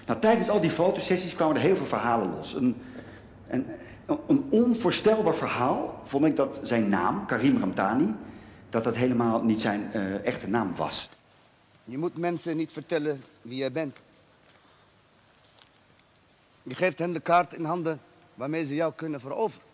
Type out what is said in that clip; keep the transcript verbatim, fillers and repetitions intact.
Nou, tijdens al die fotosessies kwamen er heel veel verhalen los. Een, een, een onvoorstelbaar verhaal vond ik dat zijn naam, Karim Ramtani, dat dat helemaal niet zijn uh, echte naam was. Je moet mensen niet vertellen wie jij bent. Je geeft hen de kaart in handen waarmee ze jou kunnen veroveren.